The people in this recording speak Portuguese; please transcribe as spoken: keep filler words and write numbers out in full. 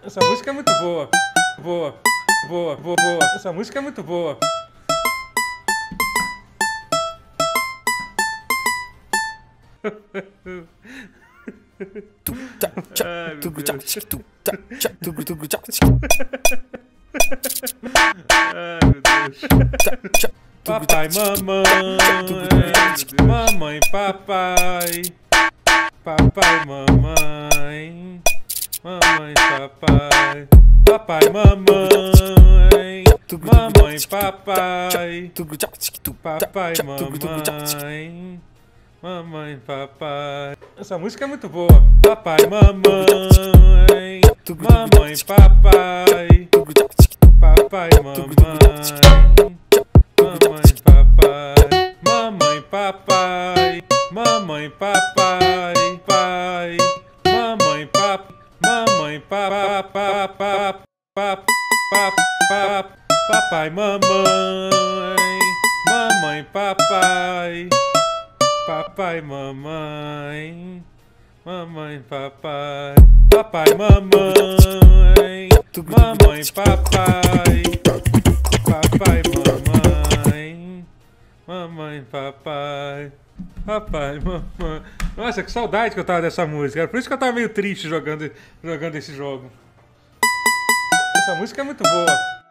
Essa música é muito boa. Boa, boa, boa, boa. Essa música é muito boa. Ai, meu Deus. Ai, meu Deus. Papai, mamãe, mamãe, papai, papai, mamãe, mamãe, papai, papai, mamãe, mamãe, papai, papai, mamãe, mamãe, papai. Essa música é muito boa. Papai, mamãe, mamãe, papai, papai, mamãe. Mamãe, papai, mamãe, papai, mamãe, papai, pai, mamãe, papai, mamãe, papai, papai, papai, mamãe, mamãe, papai, papai, mamãe, mamãe, papai, papai, mamãe, mamãe, papai, papai, mamãe, mamãe, papai, papai, mamãe. Nossa, que saudade que eu tava dessa música. Por isso que eu tava meio triste jogando, jogando esse jogo. Essa música é muito boa.